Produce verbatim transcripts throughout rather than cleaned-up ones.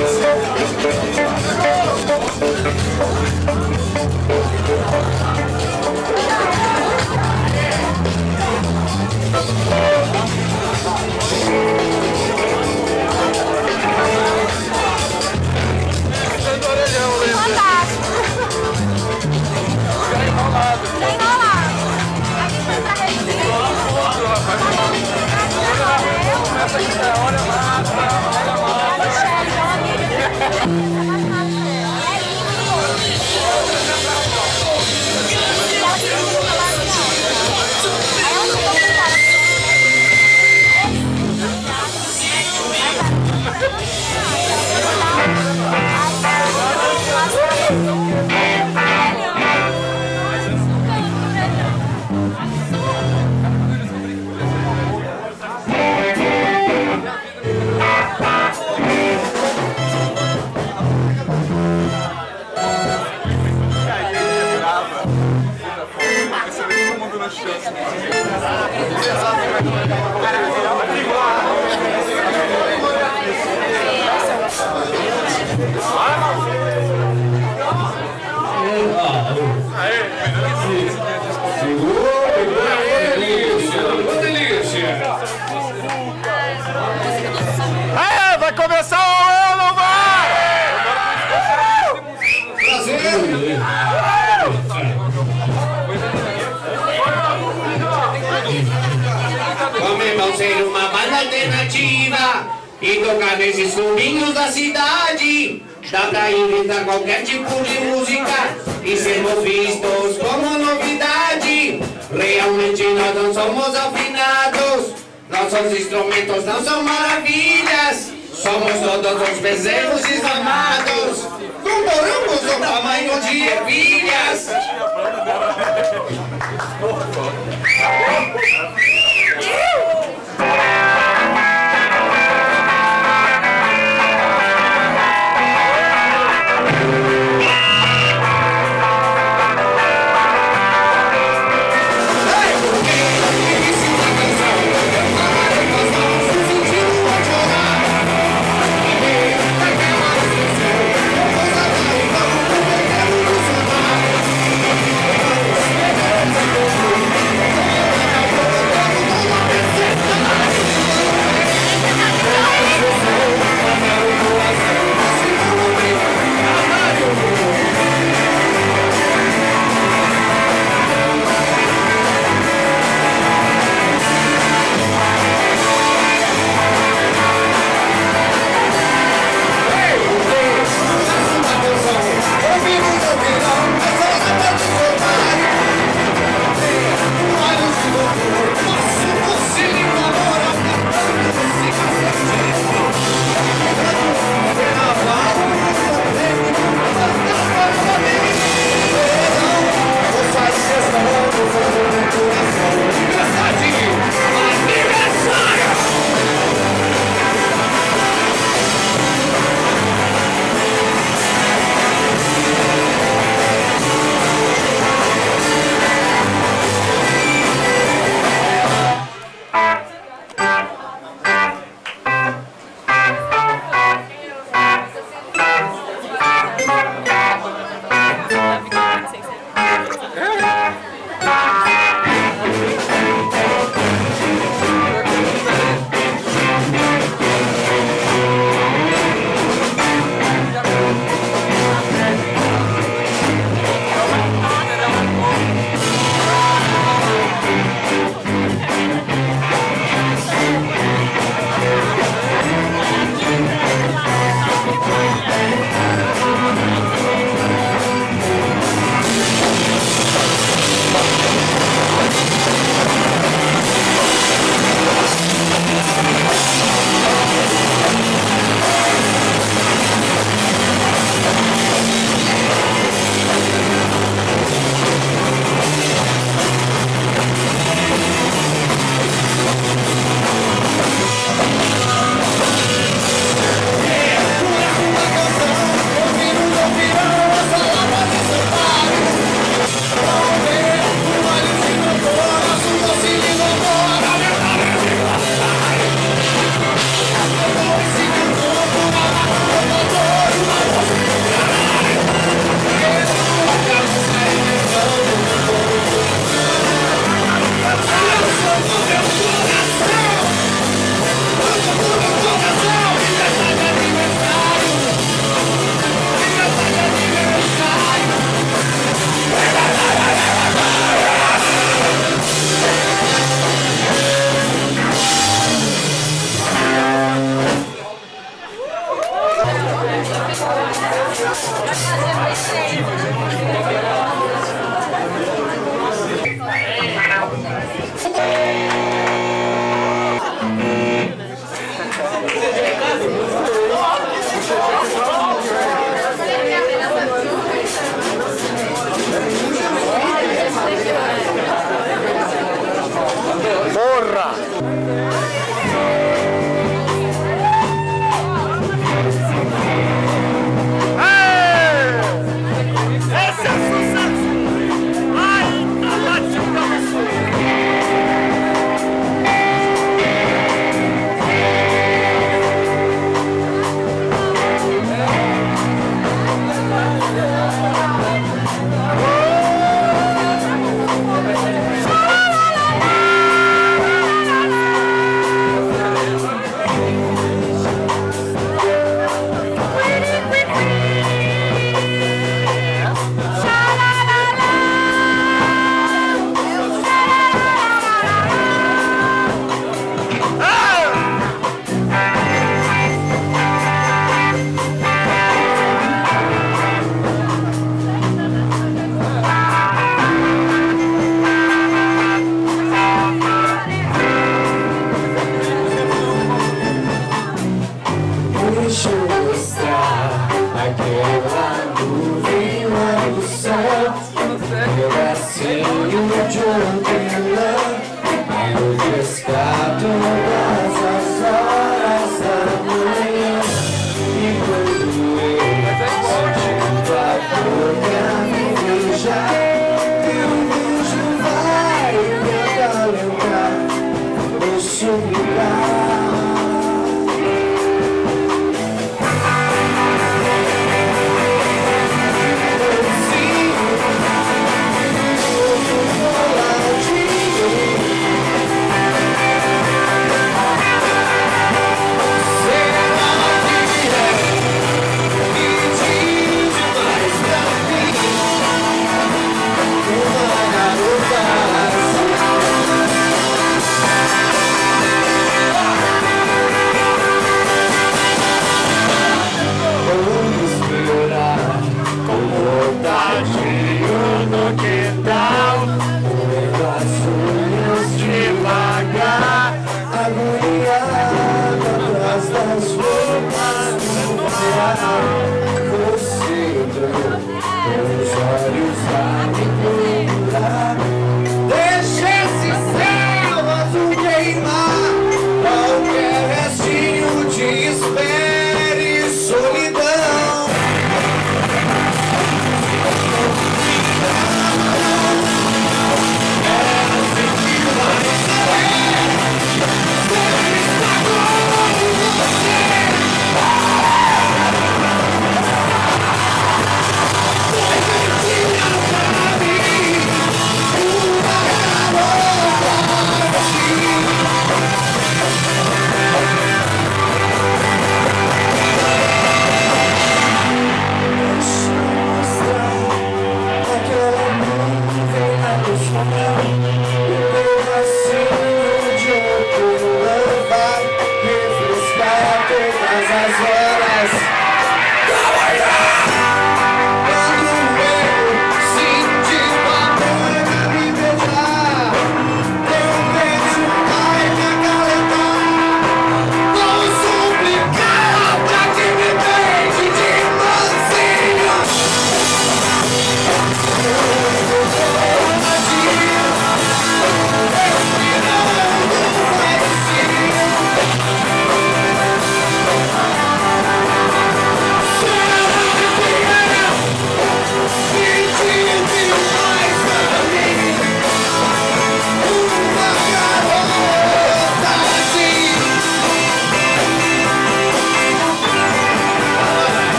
É, vai começar o ano, vai! Como irmão ser uma banda alternativa e tocar nesses clubinhos da cidade. Dá pra inventar qualquer tipo de música e sermos vistos como novidade. Realmente nós não somos afinados, nossos instrumentos não são maravilhas. Somos todos os bezerros desamados, com morangos do tamanho de ervilhas.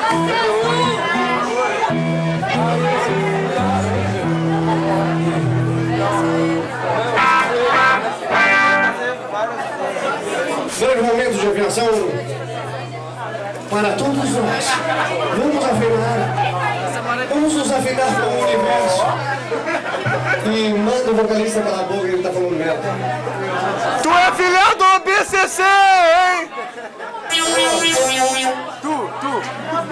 Breve momento de aviação para todos nós. Vamos afinar. Vamos nos afinar com o universo. E manda o vocalista calar a boca, ele tá falando merda. Tu é filhão do B C C, hein? Tu, tu.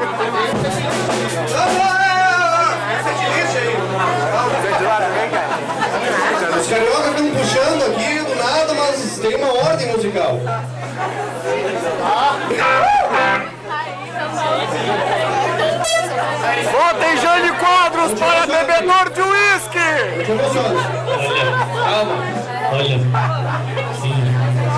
Os cariocas estão puxando aqui do nada, mas tem uma ordem musical. Votem Jane Quadros para bebedor de uísque! Olha, calma. Olha. Sim.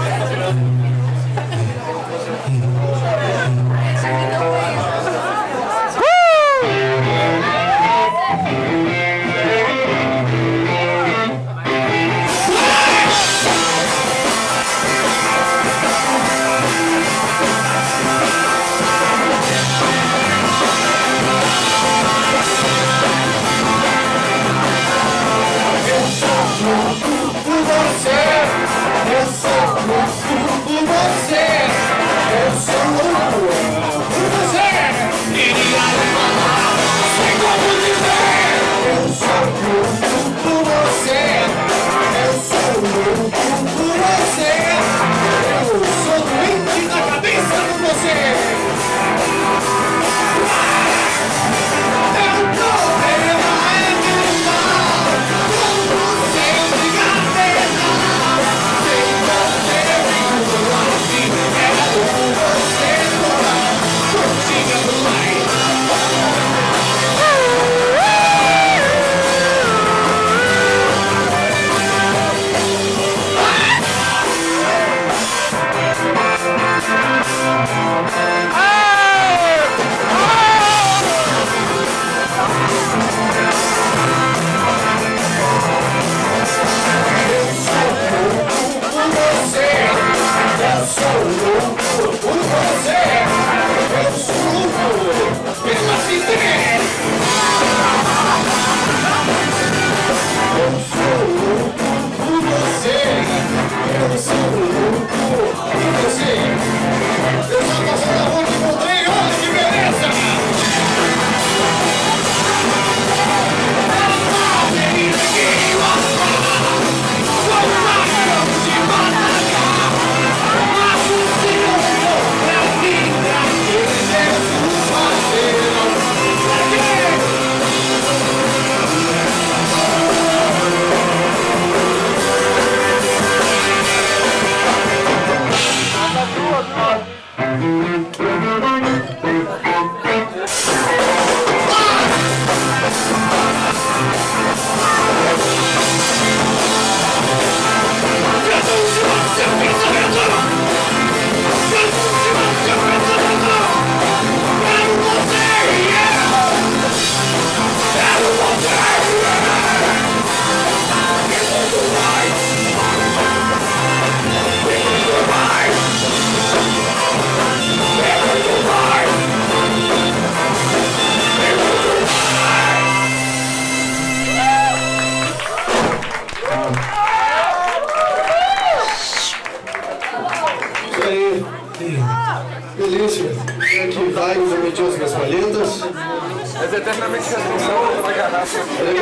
Delícia. Aqui vai, eu meti as minhas palhetas. Mas eternamente responsável pela garrafa.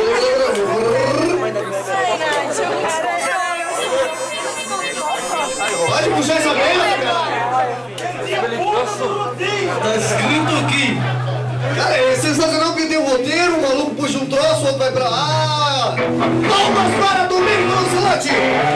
Pode puxar essa merda, cara. Tá escrito aqui. Cara, é sensacional que tem um roteiro, o maluco puxa um troço, o outro vai pra lá. Palmas para Domingos Lancelot!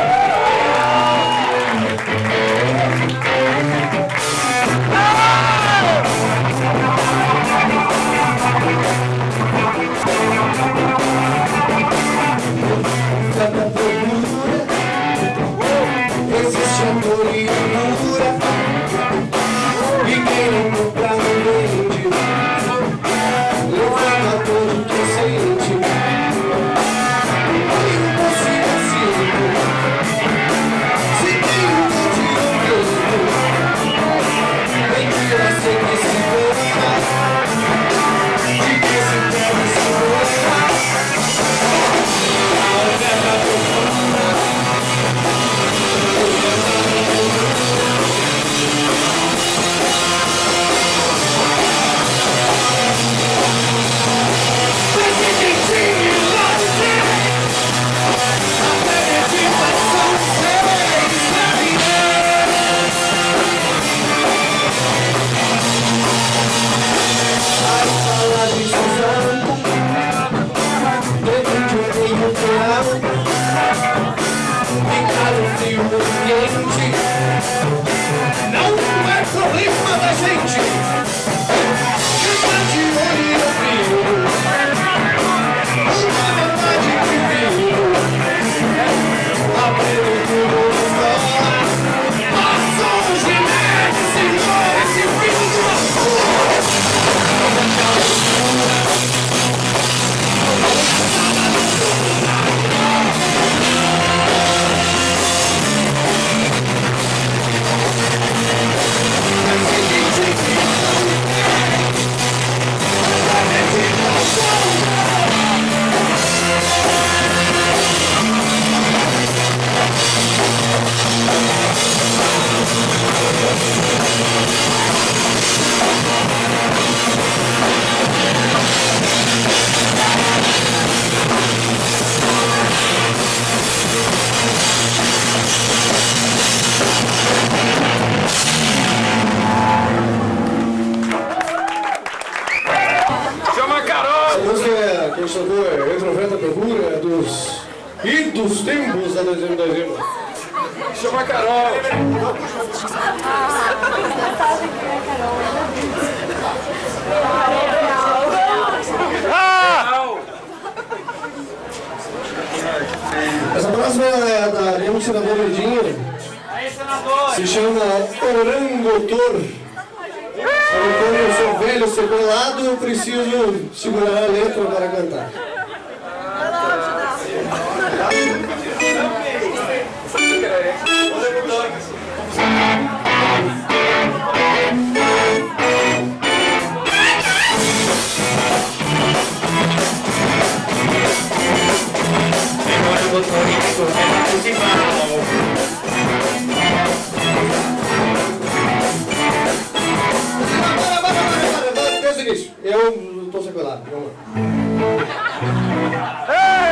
Existe amor e loucura, e quem não pra não vende, levando a todo que sente, e você assim. Essa foi Introventa Procura dos idos tempos da dezembro de dezembro. Chama a Carol. Ah! Essa próxima é da Leão Senador Verdinho. Se chama Orangotor. Quando eu sou velho, sequelado, eu preciso segurar a letra para cantar. Desde o início, eu estou sequelado. Vamos lá.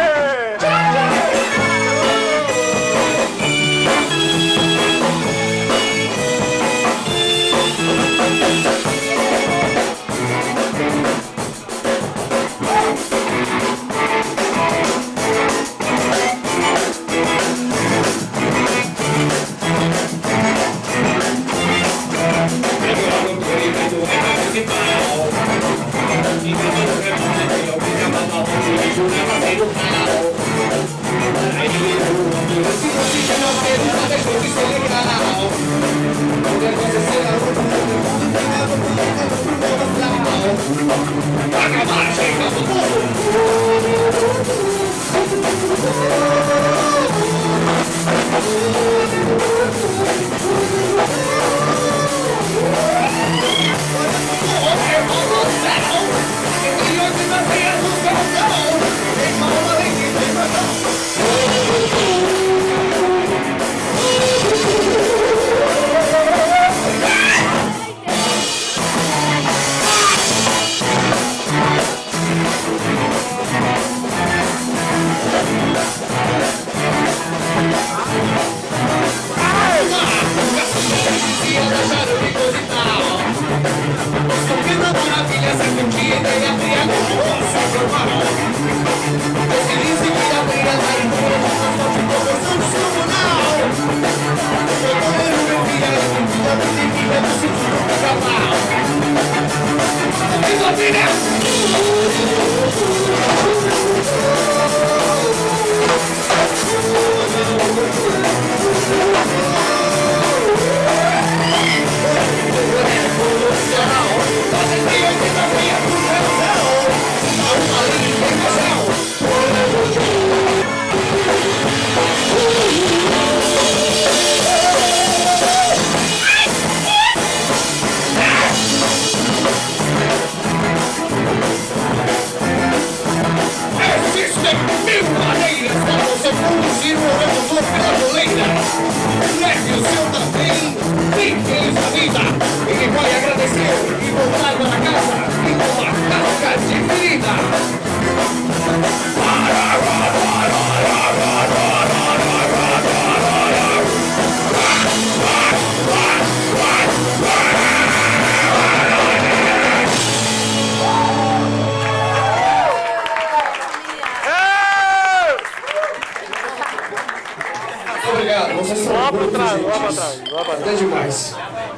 Obrigado, vocês são Lá pra muito trás, gentis. lá pra trás, lá pra trás. Até demais.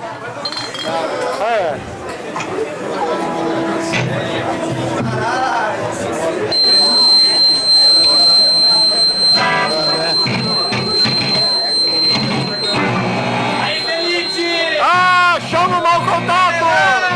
É. Ah, show no mau contato!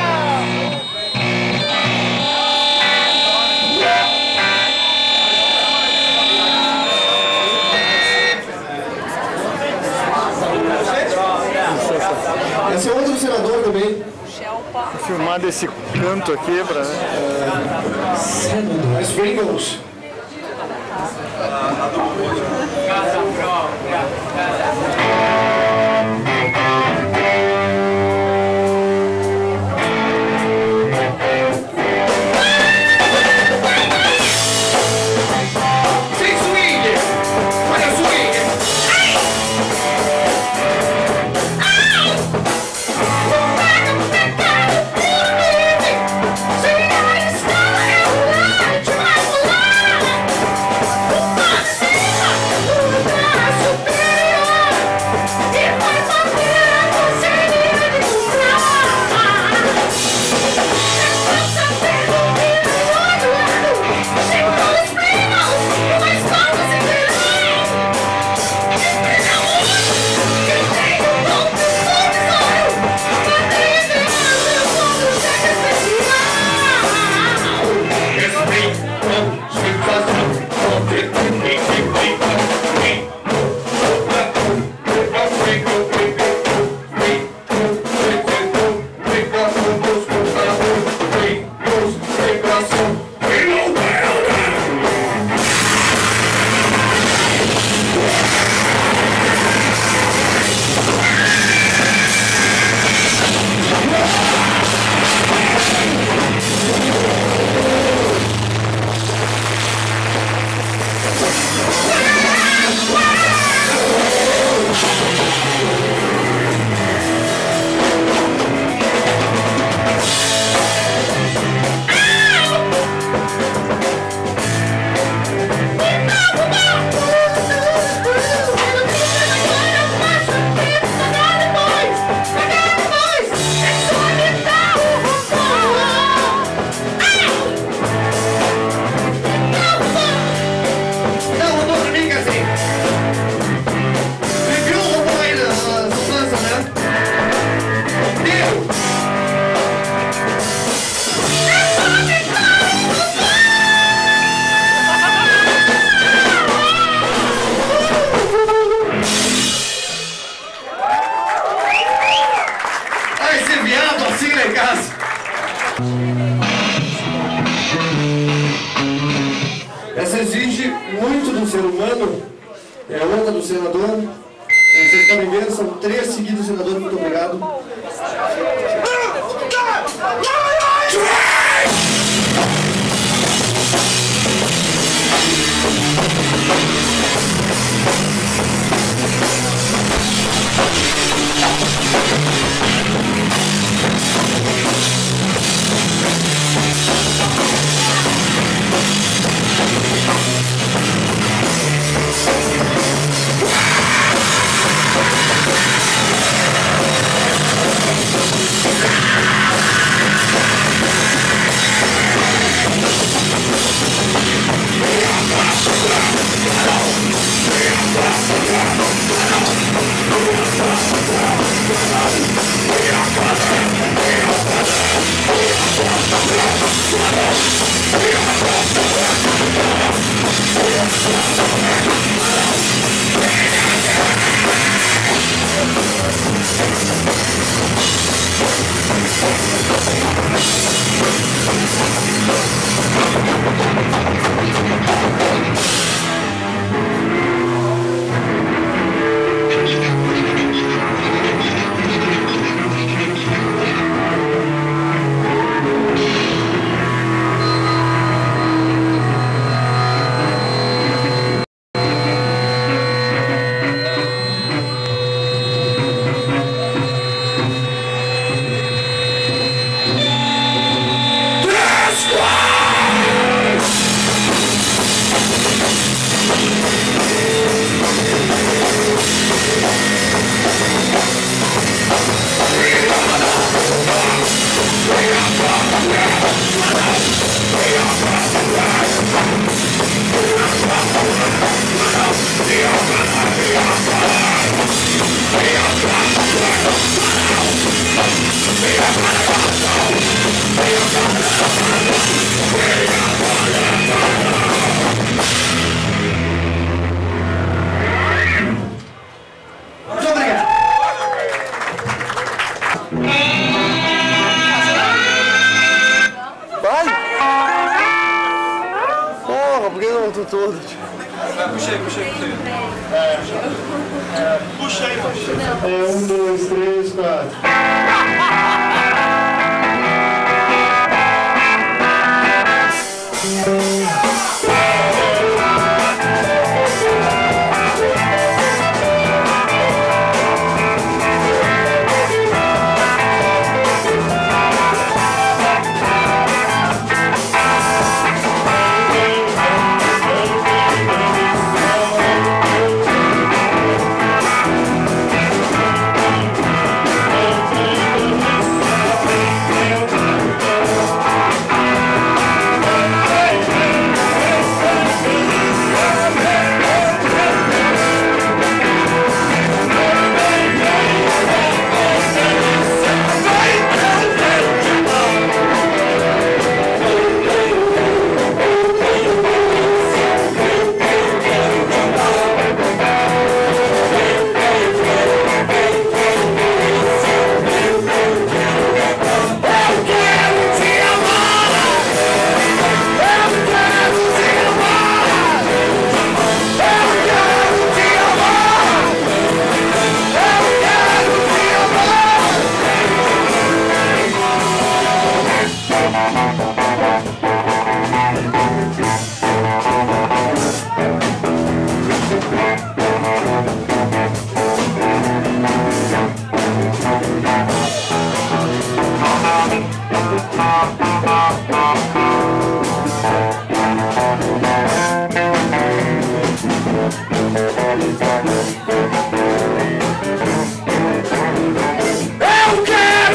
Esse é outro senador também. Vou filmar desse canto aqui pra. É Springles. Try Essa exige muito do ser humano, é outra do senador. Vocês podem ver, são três seguidos, senador, muito obrigado. Todo. Puxei, puxei, puxei. É, é, puxei, puxei. É um, dois, três, quatro.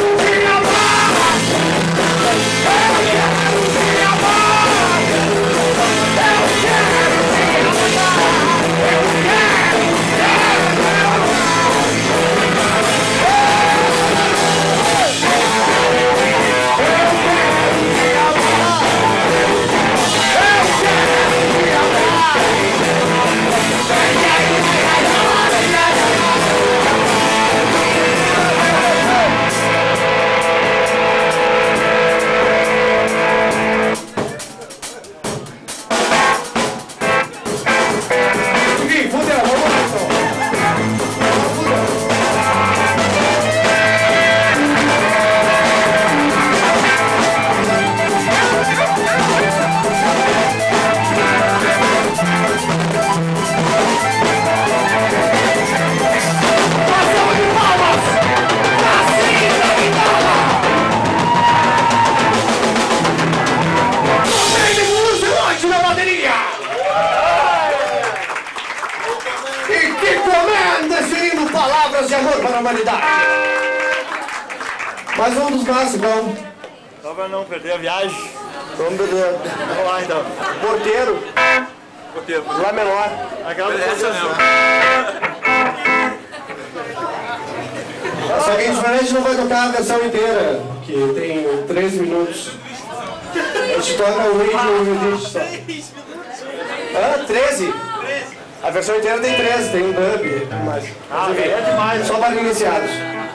Eu quero te amar! favor, para a humanidade. Mais um dos nossos, vamos. Só para não perder a viagem. Vamos beber. Vamos lá então. Porteiro. Porteiro. Lá menor. Aquela Essa posição. Só que a gente não vai tocar a versão inteira, que tem treze minutos. A gente toca o ritmo só. Ah, treze? A versão inteira tem treze, tem um dub. Mas, Ah, é demais. só para iniciados.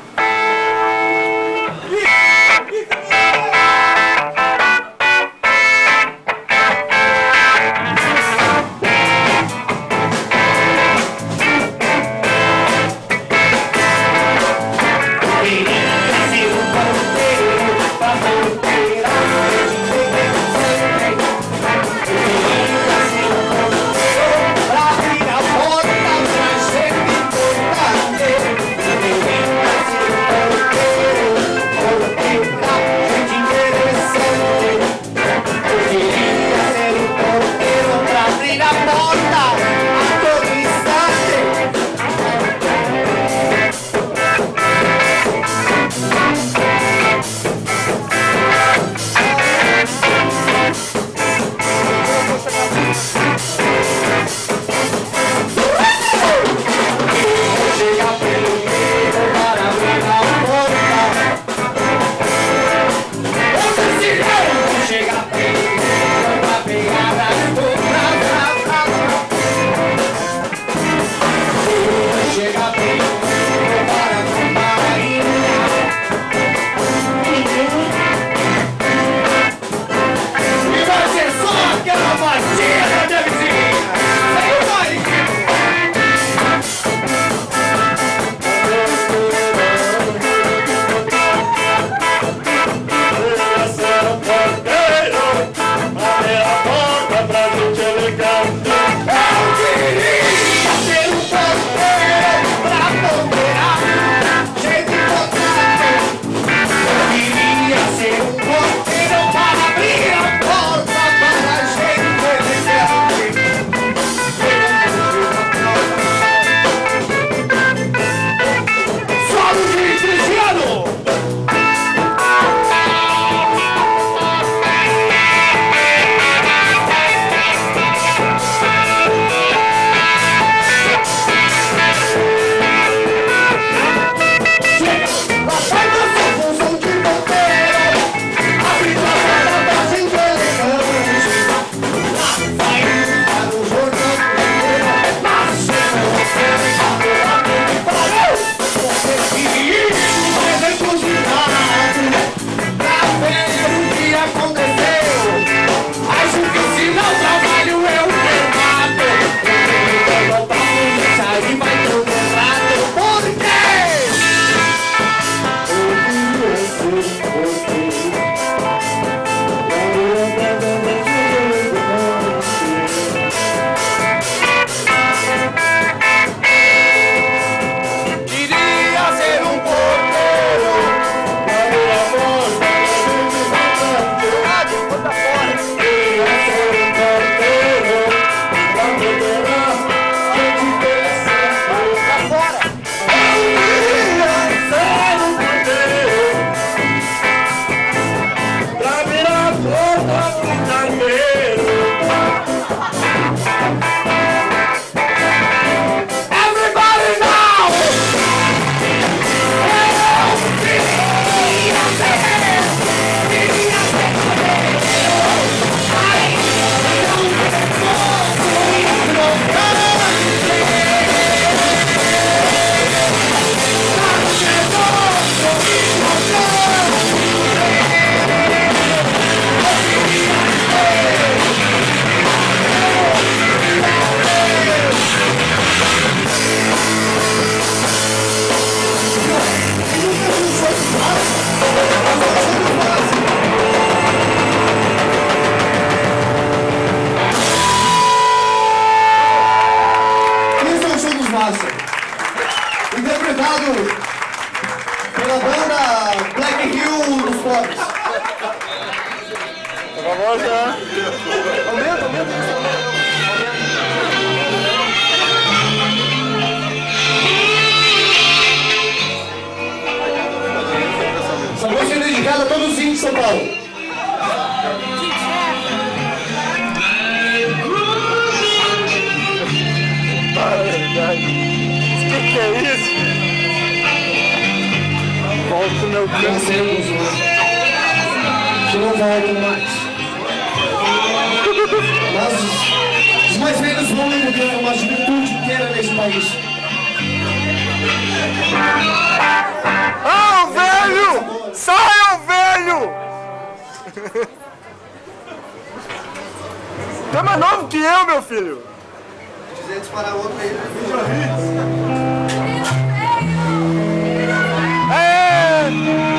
Interpretado pela banda Black Hill dos Pobres. Por favor, já. Aumenta, aumenta. Obrigado a todos os índios de São Paulo. O que, que é isso? Volta o meu Vencemos hoje. Que não voltam mais. Mas os mais velhos vão lembrar uma juventude inteira nesse país. Ah, o velho! Saia, velho! Tu é mais novo que eu, meu filho! Se quiser disparar outro aí, É!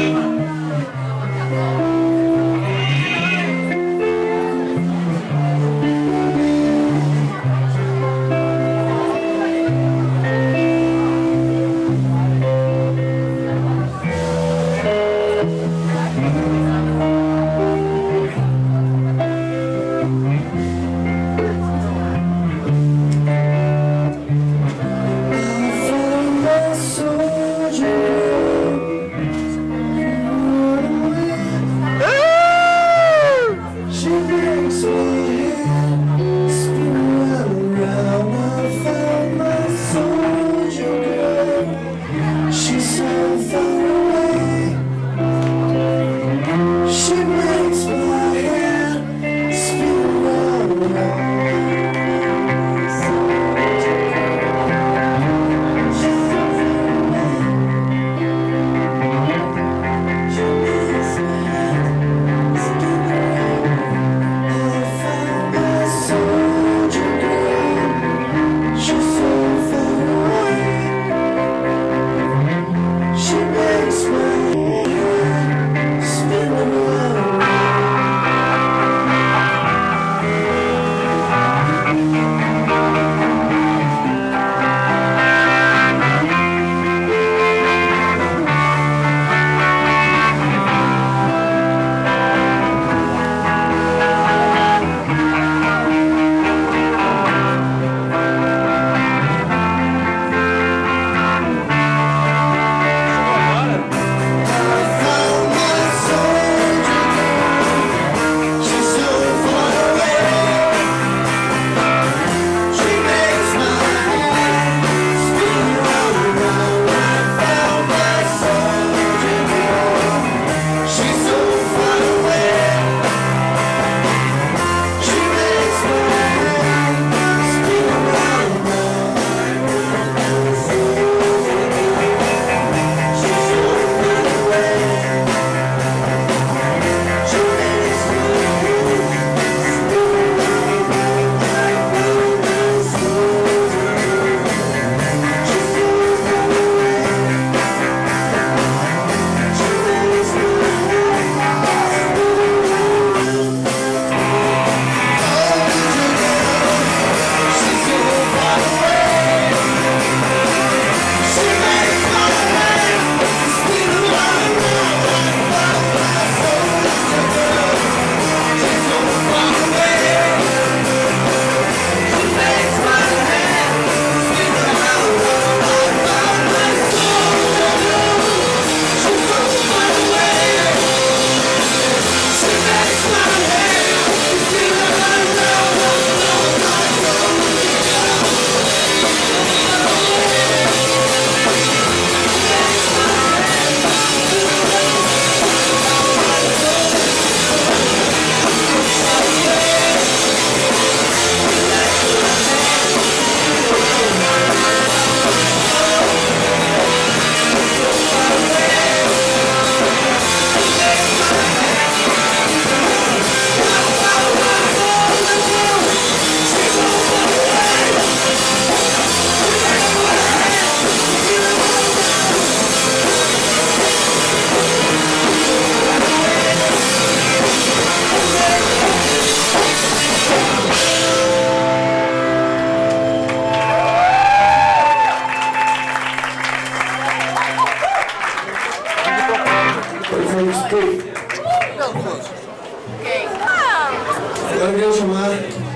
Agora eu quero chamar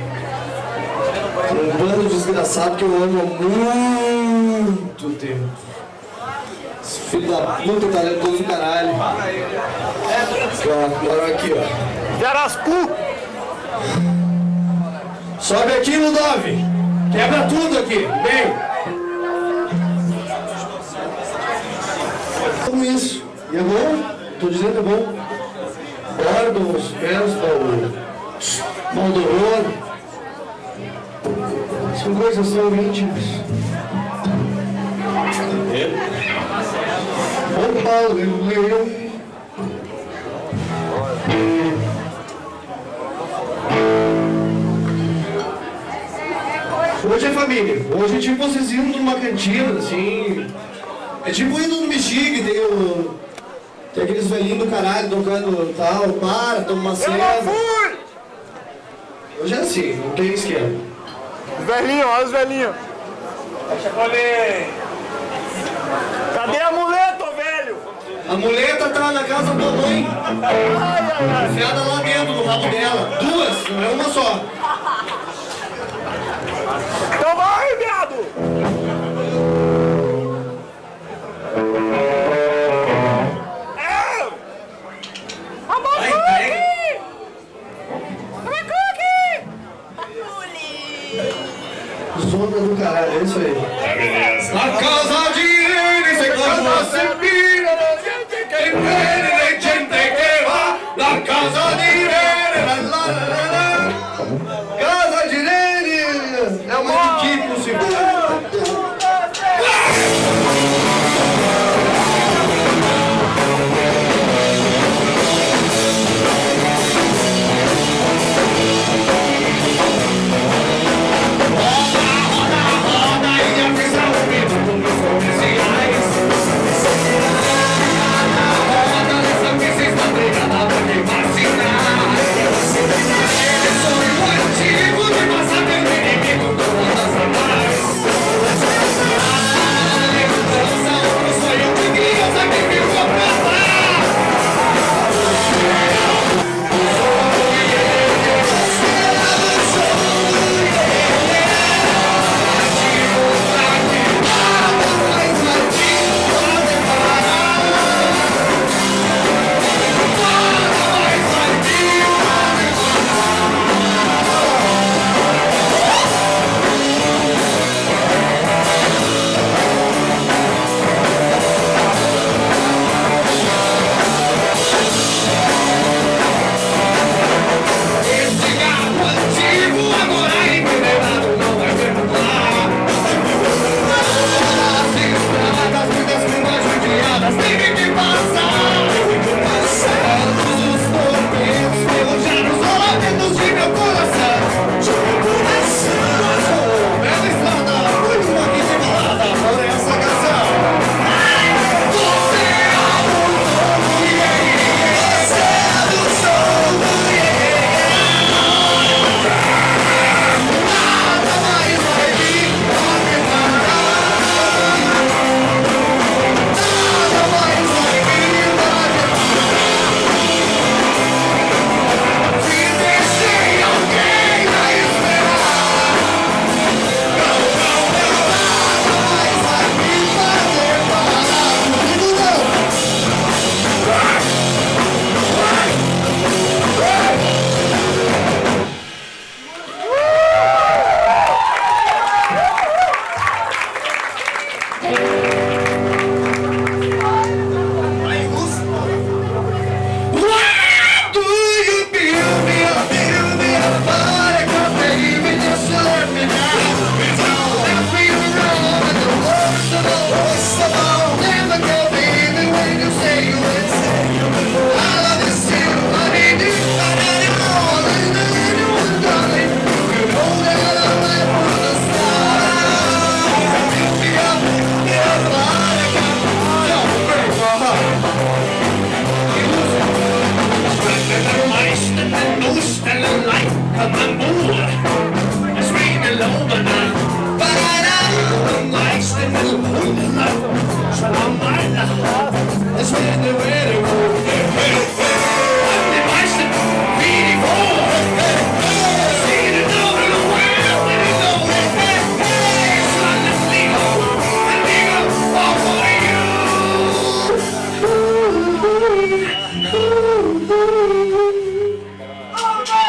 um bando desgraçado que eu amo há muito tempo. Filho da puta, talentoso do caralho. Aqui, ó, moram aqui, ó. Jarascu! Sobe aqui, Ludov! Quebra tudo aqui, vem! Como isso? E é bom? Tô dizendo é bom. Bordons, Pensball, Moldoror. São coisas tão íntimas. Opa, leu. Hoje é família. Hoje é tipo vocês indo numa cantina, assim. É tipo indo no Mexique, tem o. Tem aqueles velhinhos do caralho tocando tal, para, toma uma cena. Eu não fui! Hoje é assim, não tem esquema. Os velhinhos, olha os velhinhos. Cadê a muleta, ô velho? A muleta tá na casa da tua mãe. Ai, ai, ai. Enfiada lá dentro, no rabo dela. Duas, não é uma só. Então vai, viado! É! A Macuque! A Macuque! Zona do caralho, é isso aí. Na casa de ele, se casa sempre, quem vem, gente que va, na casa de ele, la la la la. Casa de Irene! É uma equipe, seguro. Roda, roda, e a visão,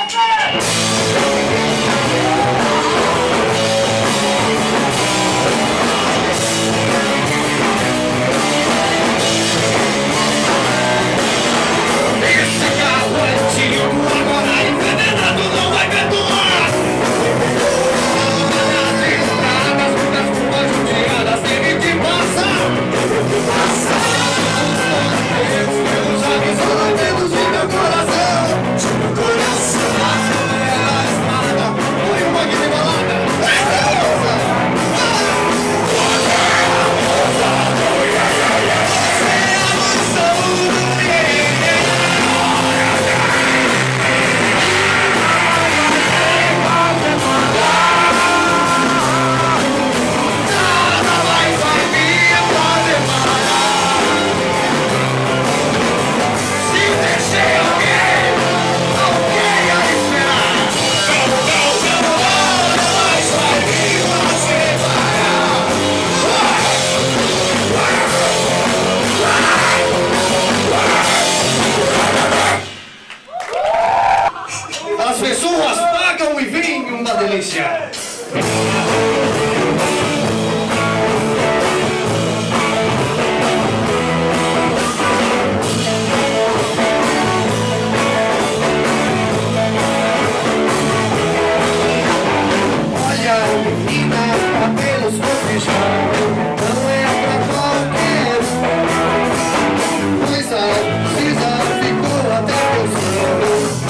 As pessoas pagam e vem uma delícia. Olha, menina, cabelos cortejados, não é pra qualquer um. Pois a precisa ficou até teu sonho.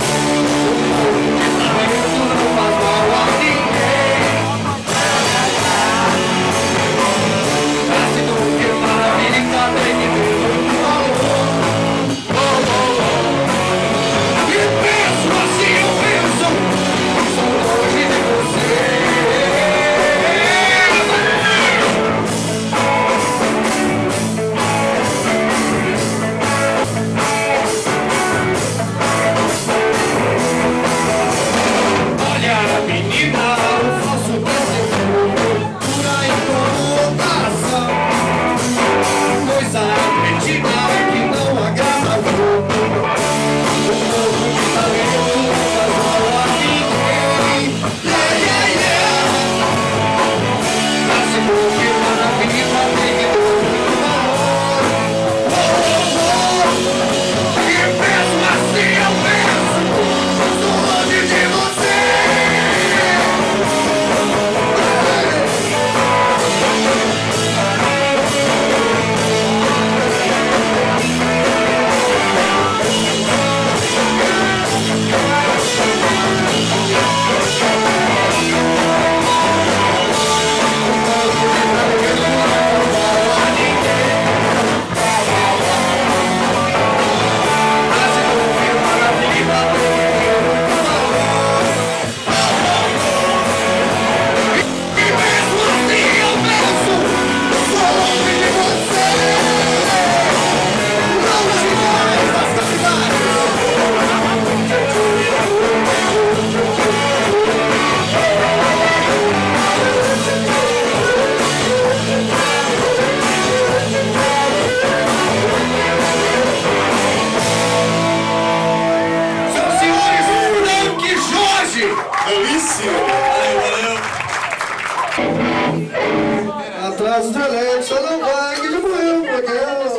Atrás do telete, só não vai que já morreu, porque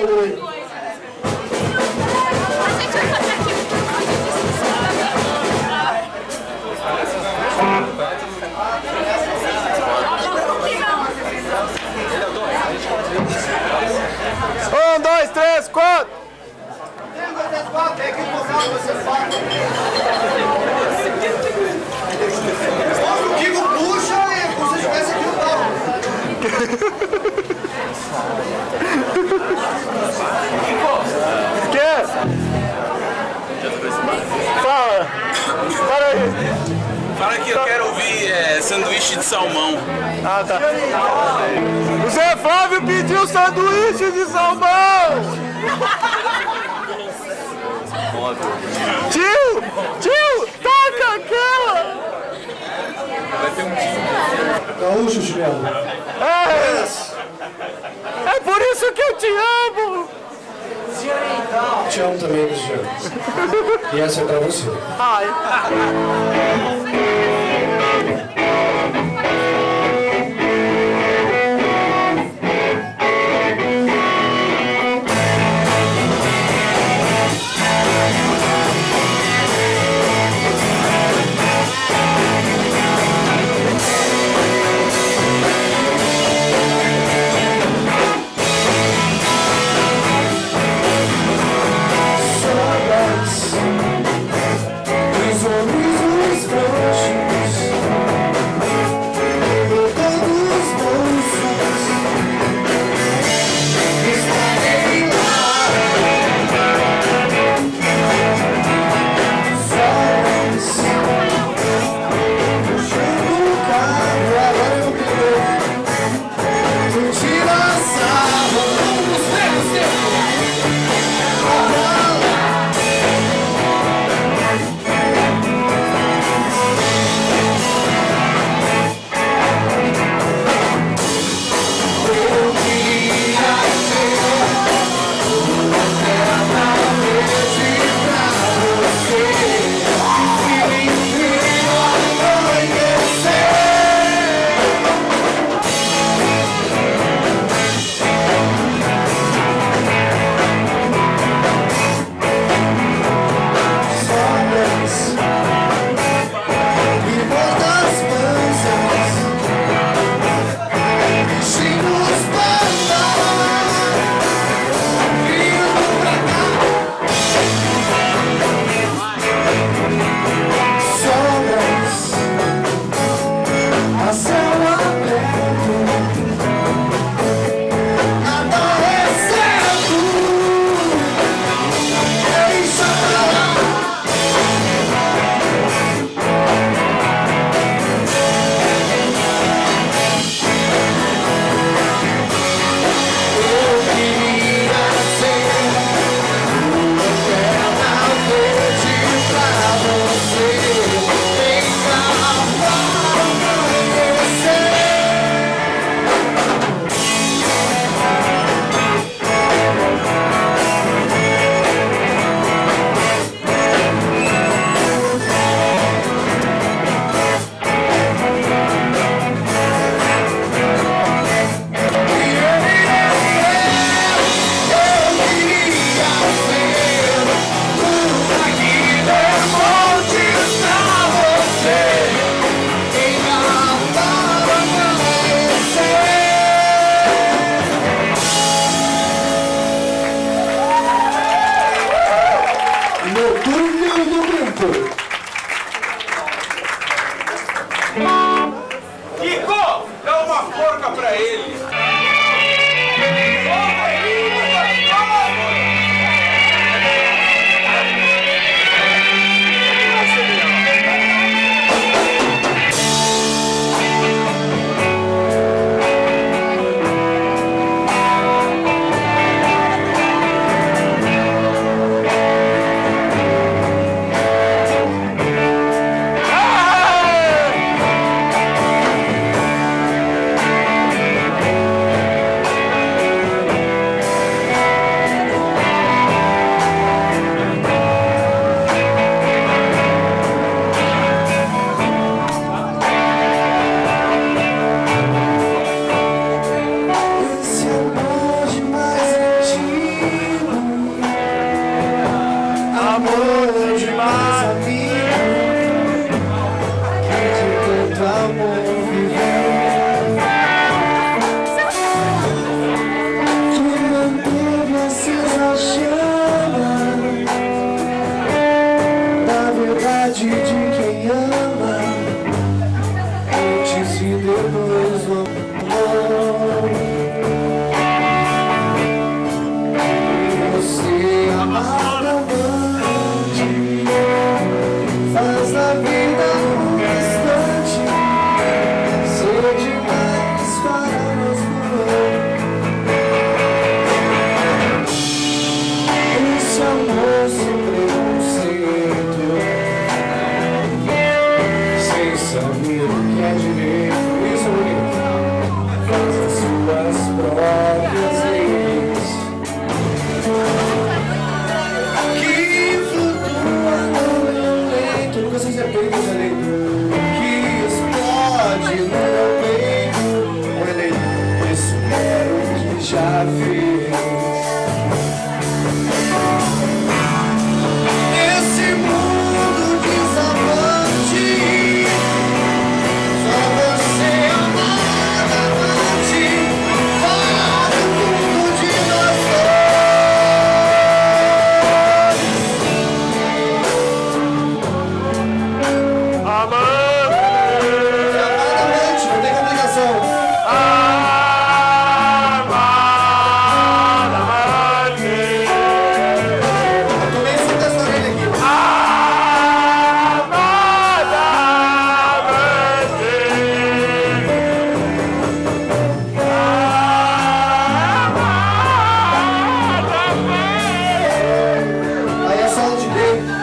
é Um, dois, três, quatro! O Kiko puxa e como se tivesse aqui o pau. Quer? Fala! Fala aí! Fala que eu quero ouvir é, sanduíche de salmão. Ah, tá. O Zé Flávio pediu sanduíche de salmão! Tio! Tio! Toca aquela! Gaúcho, chinelo. É! É por isso que eu te amo! Te amo também, Cristiano. E essa é pra você. Ai. Kiko, dá uma forca pra ele. Amor demais, amigo, que de tanto amor viveu, que manteve acesa a chama da verdade de quem ama, antes e depois do amor. E você amava faz da vida um instante ser demais para nós dois. Esse amor sem preconceito, sem saber o que é direito, isso bonito, faz as suas próprias leis. com essa serpente ali que explode no meu peito. Olha aí, espero que já fez. Nesse mundo desabante, só você amada amante, para o mundo de nós dois. Amante, Amada amante, não tem complicação. amada amante, Eu tomei suco dessa orelha aqui. amada amante, amada amante. Aí é só o de dentro.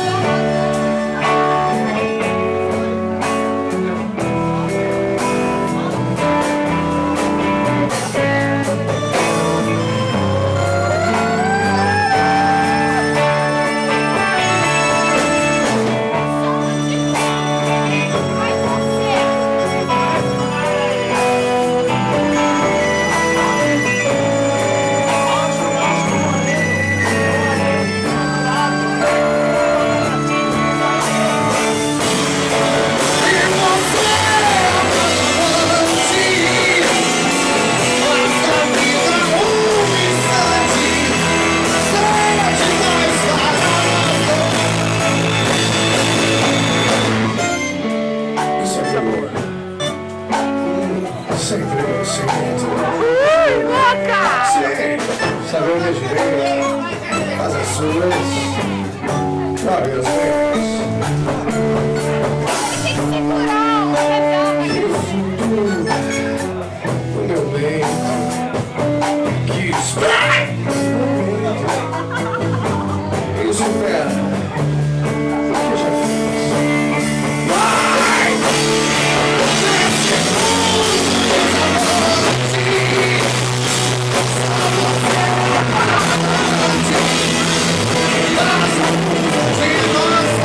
Sempre você Ui, louca! saber onde é direito, faz as suas, sabe as regras. E o futuro, o meu bem, que espera e supera o que eu já fiz. Vai! Nesse mundo desabante, só você amante, mas o mundo de nós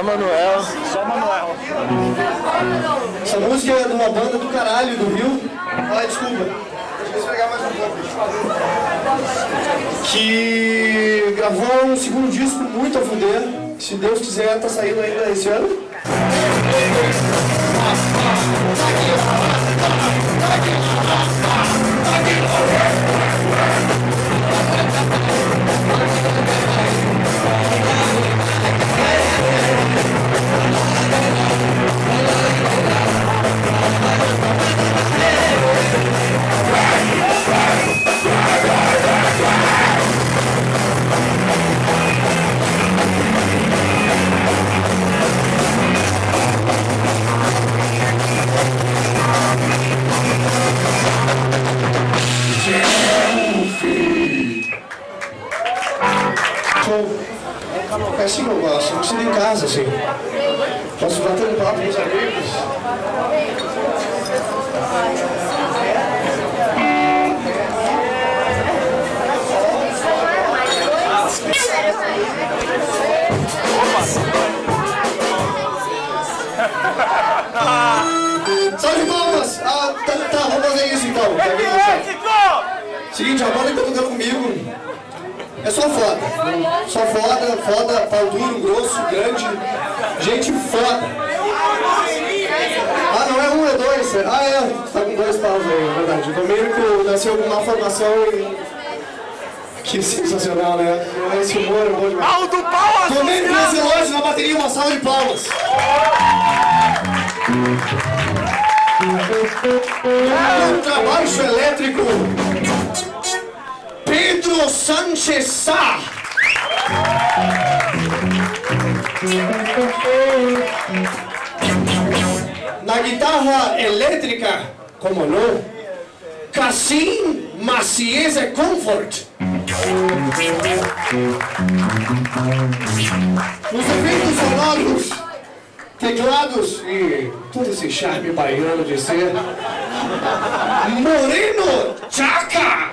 Manuel. Só Manuel. Essa música é de uma banda do caralho do Rio. Ah, desculpa. Deixa eu pegar mais um pouco. Que gravou um segundo disco muito a fuder. Se Deus quiser, tá saindo ainda esse ano. É assim que eu gosto, não precisa ir em casa, assim. Posso bater um papo com os amigos. Salve de palmas! Ah, tá, tá, vamos fazer isso então. Seguinte, a banda que tá tocando comigo é só foda. Só foda, foda, pau duro, grosso, grande, gente foda. Ah, não é um, é dois. É... Ah, é, tá com dois paus aí, é verdade. O Domênico nasceu com uma formação e... Que sensacional, né? Esse humor é bom demais. Alto pau! Domênico Lancelotti na bateria, uma salva de palmas. Contrabaixo elétrico, Pedro Sánchez Sá. Na guitarra elétrica, como não, Cassim Maciez e Comfort. Nos efeitos sonoros, teclados e todo esse charme baiano de ser Moreno Chaca!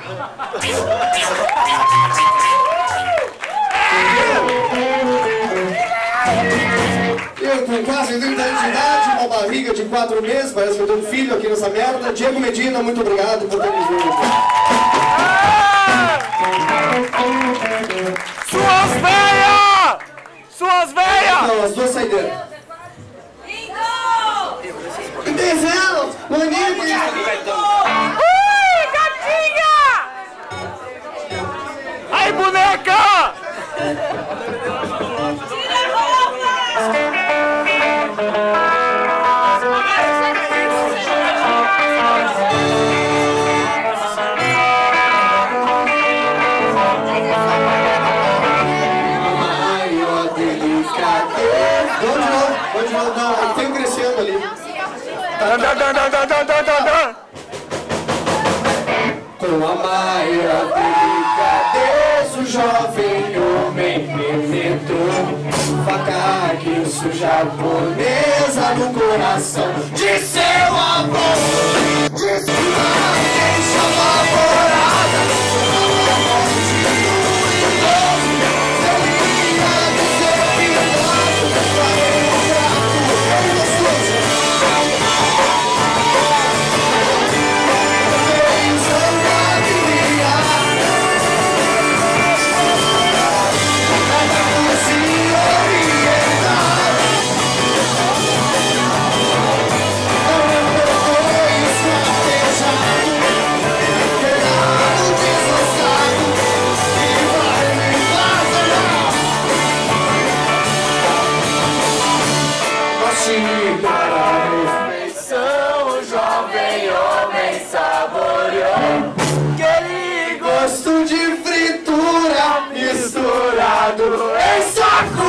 Eu com quase trinta anos de idade, uma barriga de quatro meses, parece que eu tenho um filho aqui nessa merda. Diego Medina, muito obrigado por ter me vindo. Suas veias! Suas veias! Não, as duas saideiras. Dezelo! Bonito! Ui, gatinha! Aí, boneca! Onde não? Não, tem um crescendo ali. Dan, dan, dan, dan, dan, dan, dan, dan. Com a maior delicadeza, o jovem homem penetrou faca que suja japonesa no coração de seu avô. De sua mente apavorada, gosto de fritura misturado em saco.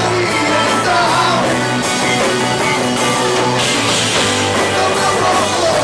Oh,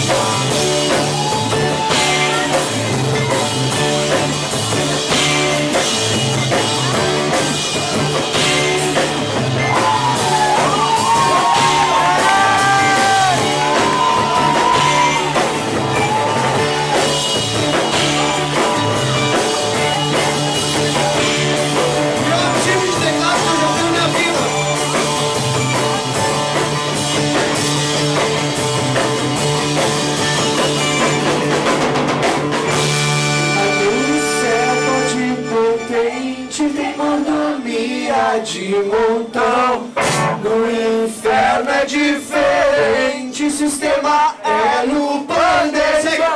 De montão, no inferno é diferente, sistema é no pandeiro.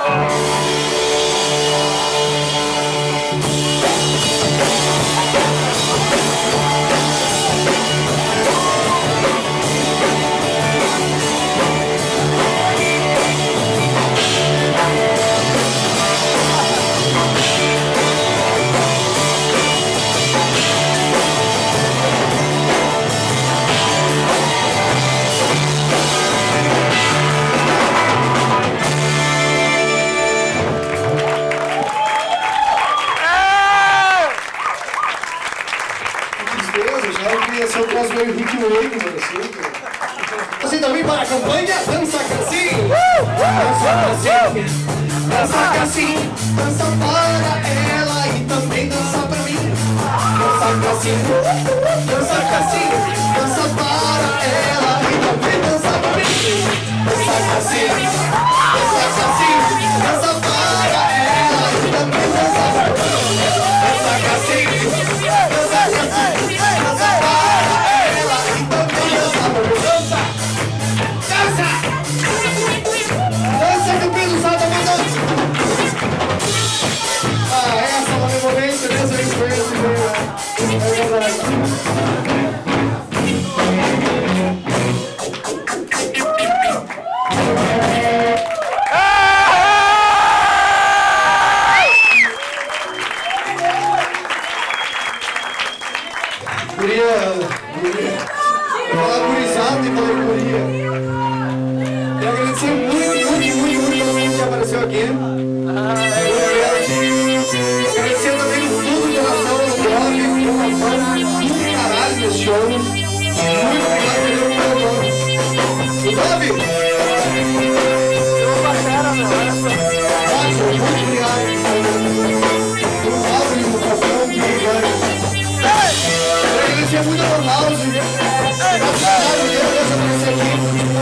Esse é o próximo meio Rick Wakeman, assim. Assim também para a campanha Dança Cassim. Dança Cassim, dança Cassim, dança para ela e também dança pra mim. Dança Cassim, dança Cassim, dança para ela e também dança pra mim. Dança Cassim, dança Cassim, dança para ela e também dança pra mim. Dança Cassim, dança Cassim, dança para dança que o Pedro Sá também dança. Ah, essa é uma memorência dessa experiência. É verdade. Queria falar gurizada e falar guria. E agradecer muito, muito, muito, muito todo mundo que apareceu aqui. Agradecer também o fundo de coração do blog, que foi uma forma do caralho nesse show. Muito obrigado pelo meu nome. O Bob? Eu bacana, meu. Muito obrigado. O Bob e o Fofão, que obrigado. Agradecer muito ao House. Graças a Deus, eu apareci aqui.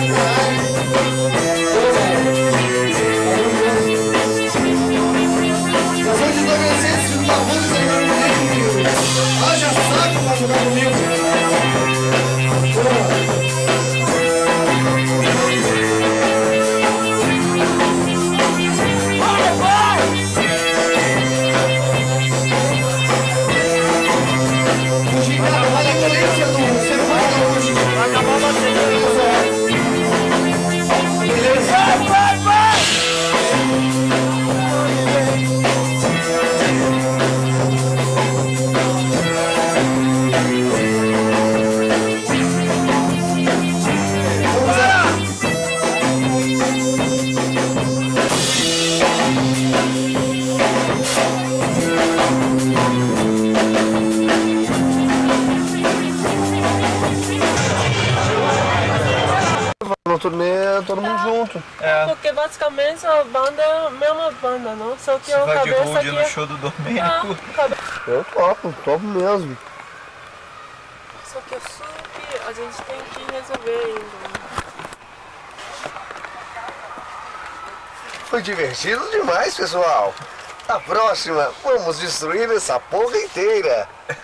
Haja saco pra jogar comigo. Gigante, olha a violência do ser humano hoje. Vai acabar batendo. Beleza? Vai, vai, vai! No turnê, todo mundo junto. É. Porque basicamente a banda é a mesma banda, não? Só que a vai cabeça de aqui no é... show do Domênico. Ah, cabe... Eu topo, topo mesmo. Só que o sup a gente tem que resolver ainda. Foi divertido demais, pessoal. Na próxima, vamos destruir essa porra inteira.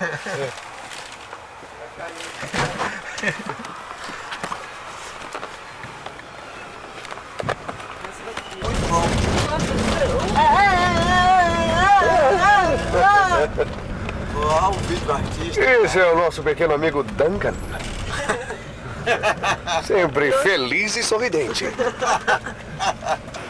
Uau, o vídeo do artista. Esse é o nosso pequeno amigo Duncan. Sempre feliz e sorridente.